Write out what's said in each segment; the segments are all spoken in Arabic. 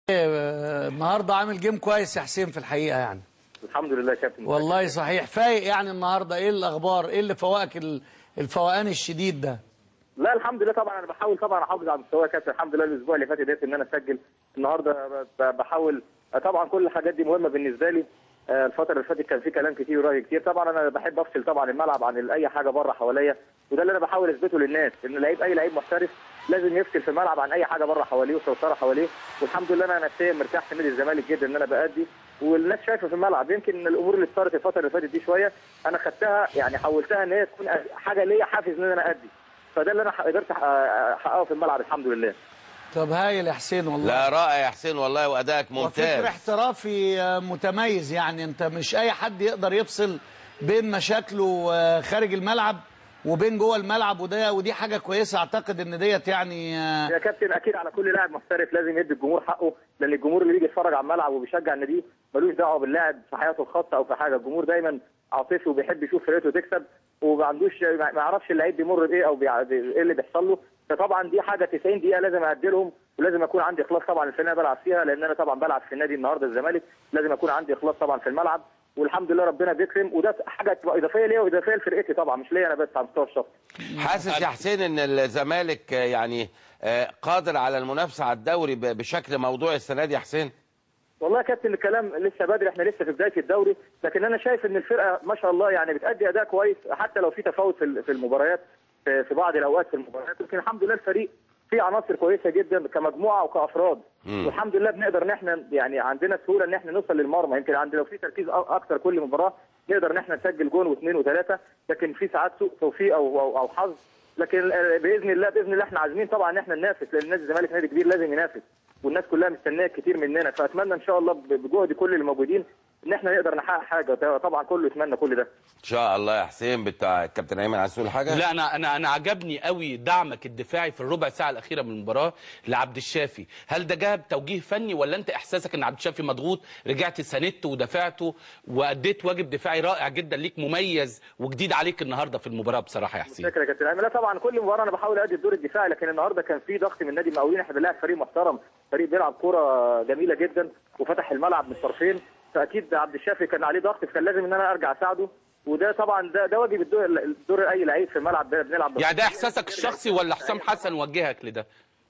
النهارده عامل جيم كويس يا حسين في الحقيقه يعني. الحمد لله يا كابتن. والله صحيح فايق يعني النهارده. ايه الاخبار؟ ايه اللي فوقك الفوقان الشديد ده؟ لا الحمد لله طبعا انا بحاول طبعا احافظ على مستواي يا كابتن. الحمد لله الاسبوع اللي فات قدرت ان انا اسجل. النهارده بحاول طبعا كل الحاجات دي مهمه بالنسبه لي. الفتره اللي فاتت كان في كلام كتير ورأي كتير. طبعا انا بحب افصل طبعا الملعب عن اي حاجه بره حواليا، وده اللي انا بحاول اثبته للناس ان اي لعيب محترف لازم يفصل في الملعب عن اي حاجه بره حواليه وسيطره حواليه. والحمد لله انا نفسيا مرتاح في نادي الزمالك جدا ان انا بأدي، والناس شايفه في الملعب. يمكن الامور اللي صارت الفتره اللي فاتت دي شويه انا خدتها يعني حولتها ان هي تكون حاجه ليا حافز ان انا أدي، فده اللي انا قدرت احققه في الملعب الحمد لله. طب هايل يا حسين والله. لا رائع يا حسين والله وادائك ممتاز. وفكر احترافي متميز يعني. انت مش اي حد يقدر يفصل بين مشاكله خارج الملعب وبين جوه الملعب، ودي حاجه كويسه. اعتقد ان ديت يعني يا كابتن اكيد على كل لاعب محترف لازم يدي الجمهور حقه، لان الجمهور اللي بيجي يتفرج على الملعب وبيشجع النادي ملوش دعوه باللاعب في حياته الخاصه او في حاجه. الجمهور دايما عاطفي وبيحب يشوف فرقته تكسب، وما عندوش ما يعرفش اللعيب بيمر بايه او ايه اللي بيحصل له. فطبعا دي حاجه 90 دقيقه لازم ادي لهم، ولازم اكون عندي اخلاص طبعا الفرقه اللي بلعب فيها، لان انا طبعا بلعب في النادي النهارده الزمالك. لازم اكون عندي اخلاص طبعا في الملعب، والحمد لله ربنا بيكرم، وده حاجه تبقى اضافيه ليا واضافيه لفرقتي طبعا مش ليا انا بس على المستوى الشخصي. حاسس يا حسين ان الزمالك يعني قادر على المنافسه على الدوري بشكل موضوعي السنه دي يا حسين؟ والله يا كابتن الكلام لسه بدري، احنا لسه في بدايه الدوري، لكن انا شايف ان الفرقه ما شاء الله يعني بتأدي اداء كويس حتى لو في تفاوت في المباريات في بعض الاوقات في المباريات، لكن الحمد لله الفريق فيه عناصر كويسه جدا كمجموعه وكافراد. والحمد لله بنقدر ان احنا يعني عندنا سهوله ان احنا نوصل للمرمى. يمكن عندنا لو في تركيز اكتر كل مباراه نقدر ان احنا نسجل جون واثنين وثلاثه، لكن في ساعات سوء توفيق او حظ. لكن باذن الله احنا عازمين طبعا ان احنا ننافس، لان نادي الزمالك نادي كبير لازم ينافس، والناس كلها مستنيه كتير مننا. فاتمنى ان شاء الله بجهد كل اللي موجودين ان احنا نقدر نحقق حاجه. طبعا كله يتمنى كل ده ان شاء الله. يا حسين بتاع الكابتن ايمن عايز تقول حاجه؟ لا انا عجبني قوي دعمك الدفاعي في الربع ساعه الاخيره من المباراه لعبد الشافي. هل ده جاب توجيه فني ولا انت احساسك ان عبد الشافي مضغوط رجعت ساندته ودافعته واديت واجب دفاعي رائع جدا ليك مميز وجديد عليك النهارده في المباراه بصراحه يا حسين؟ فكره يا كابتن ايمن. لا طبعا كل مباراه انا بحاول ادي الدور الدفاعي، لكن النهارده كان في ضغط من نادي المقاولين. احنا بنلاعب فريق محترم، فريق بيلعب كوره جميله جدا وفتح الملعب من الطرفين، فاكيد عبد الشافي كان عليه ضغط، فكان لازم ان انا ارجع اساعده. وده طبعا ده واجب الدور اي لعيب في الملعب بنلعب. يعني ده احساسك الشخصي ولا حسام حسن وجهك لده؟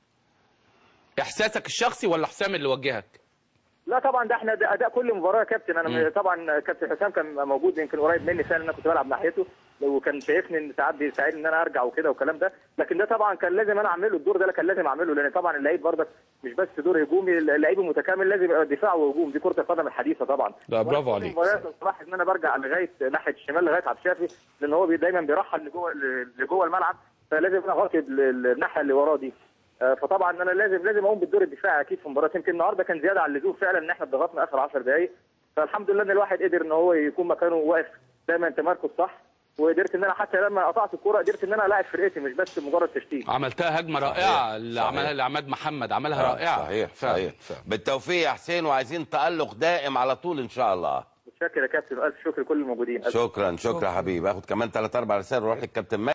احساسك الشخصي ولا حسام اللي وجهك؟ لا طبعا ده احنا اداء كل مباراه يا كابتن. انا طبعا كابتن حسام كان موجود يمكن قريب مني فعلا، انا كنت بلعب ناحيته وكان شايفني ان ساعات بيساعدني ان انا ارجع وكده والكلام ده، لكن ده طبعا كان لازم انا اعمله. الدور ده كان لازم اعمله، لان طبعا اللعيب برضك مش بس دور هجومي، اللعيب المتكامل لازم يبقى دفاع وهجوم. دي كره القدم الحديثه طبعا. لا برافو عليك. بلاحظ ان انا برجع لغايه ناحيه الشمال لغايه عبد الشافي، لان هو دايما بيرحل لجوه الملعب، فلازم انا اغطي الناحيه اللي وراه دي. فطبعا انا لازم اقوم بالدور الدفاعي اكيد في مباراه. يمكن النهارده كان زياده عن اللزوم فعلا ان احنا ضغطنا اخر 10 دقائق، فالحمد لله ان الواحد قدر ان هو يكون مكانه واقف دايما تمركز صح، وقدرت ان انا حتى لما قطعت الكوره قدرت ان انا الاعب فرقتي مش بس مجرد تشتيت. عملتها هجمه رائعه اللي عملها لعماد محمد، عملها رائعه. صحيح. بالتوفيق يا حسين، وعايزين تألق دائم على طول ان شاء الله. متشكر يا كابتن، والف شكر لكل الموجودين. شكرا يا حبيبي. اخد كمان 3 4 رسائل نروح للكابتن